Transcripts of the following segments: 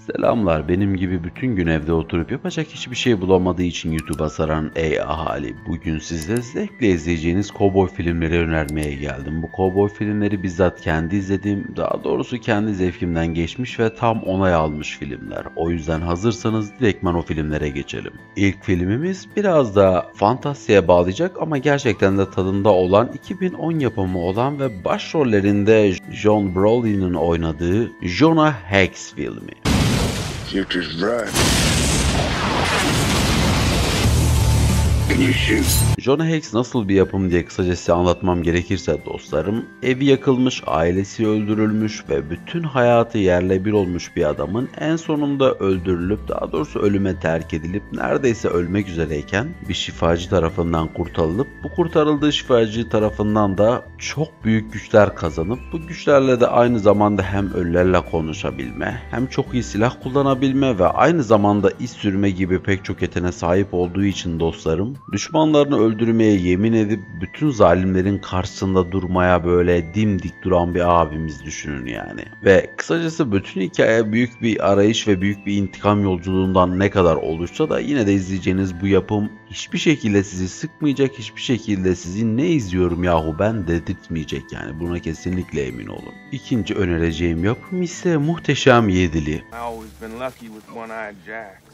Selamlar, benim gibi bütün gün evde oturup yapacak hiçbir şey bulamadığı için YouTube'a saran ey ahali. Bugün size zevkle izleyeceğiniz kovboy filmleri önermeye geldim. Bu kovboy filmleri bizzat kendi izlediğim, daha doğrusu kendi zevkimden geçmiş ve tam onay almış filmler. O yüzden hazırsanız direktman o filmlere geçelim. İlk filmimiz biraz da fantastiğe bağlayacak ama gerçekten de tadında olan 2010 yapımı olan ve başrollerinde John Brolin'in oynadığı Jonah Hex filmi. Future's bright. Can you shoot? Jonah Hex nasıl bir yapım diye kısaca size anlatmam gerekirse dostlarım, evi yakılmış, ailesi öldürülmüş ve bütün hayatı yerle bir olmuş bir adamın en sonunda öldürülüp, daha doğrusu ölüme terk edilip neredeyse ölmek üzereyken bir şifacı tarafından kurtarılıp, bu kurtarıldığı şifacı tarafından da çok büyük güçler kazanıp, bu güçlerle de aynı zamanda hem ölülerle konuşabilme, hem çok iyi silah kullanabilme ve aynı zamanda iz sürme gibi pek çok yeteneğe sahip olduğu için dostlarım, düşmanlarını öldürmeye yemin edip bütün zalimlerin karşısında durmaya böyle dimdik duran bir abimiz düşünün yani. Ve kısacası bütün hikaye büyük bir arayış ve büyük bir intikam yolculuğundan ne kadar olursa da yine de izleyeceğiniz bu yapım hiçbir şekilde sizi sıkmayacak, hiçbir şekilde sizi ne izliyorum yahu ben dedirtmeyecek yani, buna kesinlikle emin olun. İkinci önereceğim yapım ise Muhteşem Yedili. I always been lucky with one-eyed jacks.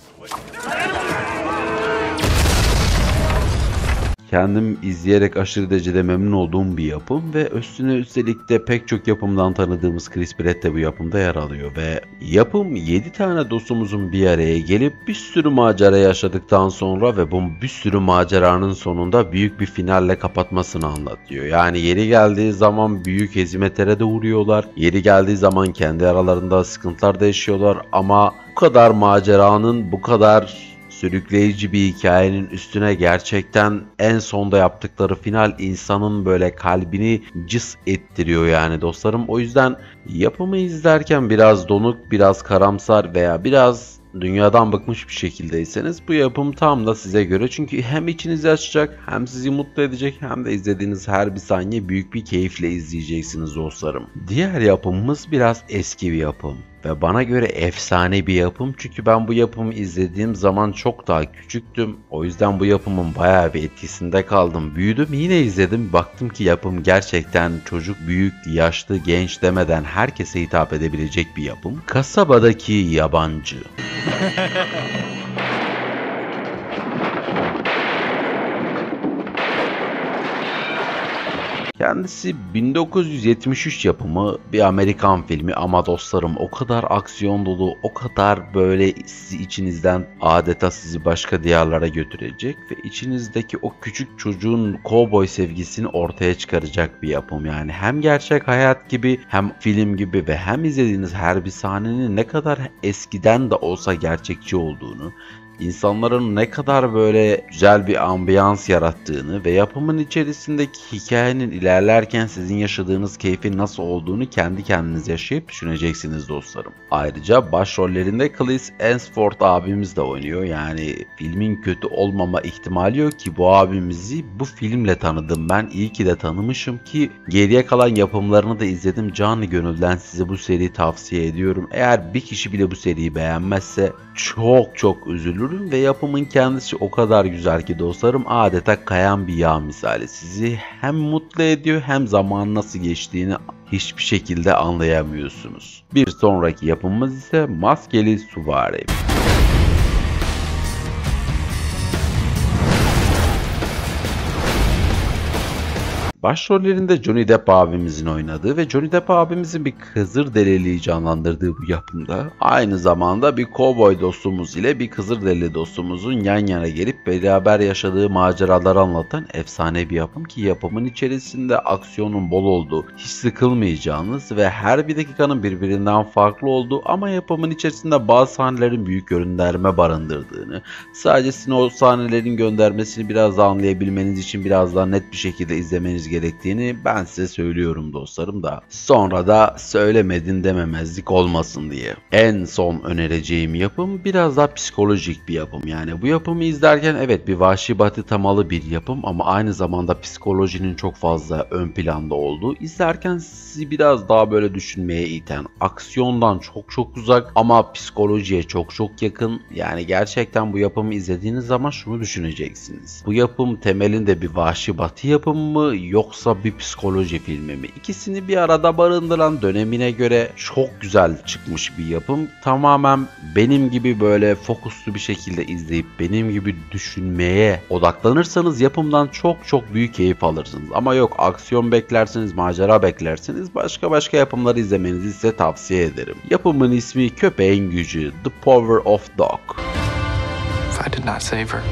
Kendim izleyerek aşırı derecede memnun olduğum bir yapım ve üstüne üstelik de pek çok yapımdan tanıdığımız Chris Pratt de bu yapımda yer alıyor ve yapım 7 tane dostumuzun bir araya gelip bir sürü macera yaşadıktan sonra ve bu bir sürü maceranın sonunda büyük bir finalle kapatmasını anlatıyor. Yani yeri geldiği zaman büyük hezimetlere de uğruyorlar. Yeri geldiği zaman kendi aralarında sıkıntılar da yaşıyorlar ama bu kadar maceranın, bu kadar sürükleyici bir hikayenin üstüne gerçekten en sonda yaptıkları final insanın böyle kalbini cız ettiriyor yani dostlarım. O yüzden yapımı izlerken biraz donuk, biraz karamsar veya biraz dünyadan bıkmış bir şekildeyseniz bu yapım tam da size göre. Çünkü hem içinizi açacak, hem sizi mutlu edecek, hem de izlediğiniz her bir saniye büyük bir keyifle izleyeceksiniz dostlarım. Diğer yapımımız biraz eski bir yapım. Ve bana göre efsane bir yapım, çünkü ben bu yapımı izlediğim zaman çok daha küçüktüm. O yüzden bu yapımın bayağı bir etkisinde kaldım. Büyüdüm, yine izledim. Baktım ki yapım gerçekten çocuk, büyük, yaşlı, genç demeden herkese hitap edebilecek bir yapım. Kasabadaki Yabancı. Kendisi 1973 yapımı bir Amerikan filmi ama dostlarım o kadar aksiyon dolu, o kadar böyle sizi içinizden adeta sizi başka diyarlara götürecek ve içinizdeki o küçük çocuğun kovboy sevgisini ortaya çıkaracak bir yapım yani. Hem gerçek hayat gibi, hem film gibi ve hem izlediğiniz her bir sahnenin ne kadar eskiden de olsa gerçekçi olduğunu, İnsanların ne kadar böyle güzel bir ambiyans yarattığını ve yapımın içerisindeki hikayenin ilerlerken sizin yaşadığınız keyfin nasıl olduğunu kendi kendiniz yaşayıp düşüneceksiniz dostlarım. Ayrıca başrollerinde Chris Hemsworth abimiz de oynuyor. Yani filmin kötü olmama ihtimali yok ki bu abimizi bu filmle tanıdım ben. İyi ki de tanımışım ki geriye kalan yapımlarını da izledim. Canı gönülden size bu seriyi tavsiye ediyorum. Eğer bir kişi bile bu seriyi beğenmezse çok üzülürüm ve yapımın kendisi o kadar güzel ki dostlarım, adeta kayan bir yağ misali. Sizi hem mutlu ediyor hem zaman nasıl geçtiğini hiçbir şekilde anlayamıyorsunuz. Bir sonraki yapımımız ise Maskeli Süvari. Başrollerinde Johnny Depp abimizin oynadığı ve Johnny Depp abimizin bir Kızılderili'yi canlandırdığı bu yapımda aynı zamanda bir kovboy dostumuz ile bir Kızılderili dostumuzun yan yana gelip beraber yaşadığı maceraları anlatan efsane bir yapım ki yapımın içerisinde aksiyonun bol olduğu, hiç sıkılmayacağınız ve her bir dakikanın birbirinden farklı olduğu ama yapımın içerisinde bazı sahnelerin büyük gönderme barındırdığını, sadece sizin o sahnelerin göndermesini biraz daha anlayabilmeniz için biraz daha net bir şekilde izlemeniz gerektiğini ben size söylüyorum dostlarım da. Sonra da söylemedin dememezlik olmasın diye. En son önereceğim yapım biraz daha psikolojik bir yapım. Yani bu yapımı izlerken evet bir Vahşi Batı temalı bir yapım ama aynı zamanda psikolojinin çok fazla ön planda olduğu, izlerken sizi biraz daha böyle düşünmeye iten, aksiyondan çok uzak ama psikolojiye çok yakın. Yani gerçekten bu yapımı izlediğiniz zaman şunu düşüneceksiniz. Bu yapım temelinde bir Vahşi Batı yapımı mı yoksa bir psikoloji filmi mi? İkisini bir arada barındıran, dönemine göre çok güzel çıkmış bir yapım. Tamamen benim gibi böyle fokuslu bir şekilde izleyip benim gibi düşünmeye odaklanırsanız yapımdan çok büyük keyif alırsınız. Ama yok, aksiyon beklersiniz, macera beklersiniz, başka yapımları izlemenizi size tavsiye ederim. Yapımın ismi Köpeğin Gücü, The Power of Dog. If I did not save her.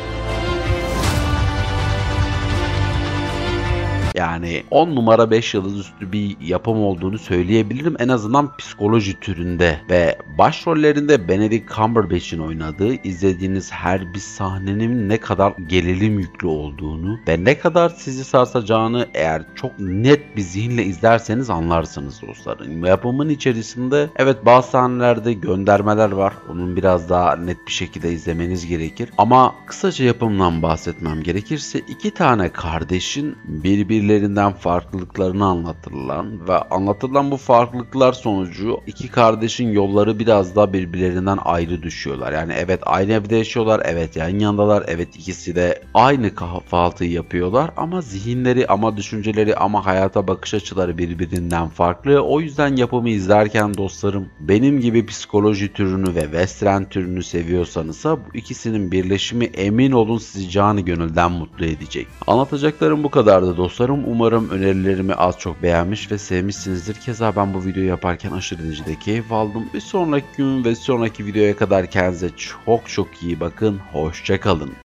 Yani 10 numara 5 yıldız üstü bir yapım olduğunu söyleyebilirim. En azından psikoloji türünde ve başrollerinde Benedict Cumberbatch'in oynadığı, izlediğiniz her bir sahnenin ne kadar gerilim yüklü olduğunu ve ne kadar sizi sarsacağını eğer çok net bir zihinle izlerseniz anlarsınız dostlarım. Yapımın içerisinde evet bazı sahnelerde göndermeler var. Onun biraz daha net bir şekilde izlemeniz gerekir. Ama kısaca yapımdan bahsetmem gerekirse iki tane kardeşin birbirlerinden farklılıklarını anlatılan bu farklılıklar sonucu iki kardeşin yolları biraz daha birbirlerinden ayrı düşüyorlar. Yani evet aynı evde yaşıyorlar, evet yan yandalar, evet ikisi de aynı kahvaltıyı yapıyorlar ama zihinleri, ama düşünceleri, ama hayata bakış açıları birbirinden farklı. O yüzden yapımı izlerken dostlarım, benim gibi psikoloji türünü ve western türünü seviyorsanız bu ikisinin birleşimi emin olun sizi canı gönülden mutlu edecek. Anlatacaklarım bu kadardı dostlarım. Umarım önerilerimi az çok beğenmiş ve sevmişsinizdir. Keza ben bu videoyu yaparken aşırı derecede keyif aldım. Bir sonraki gün ve sonraki videoya kadar kendinize çok iyi bakın. Hoşça kalın.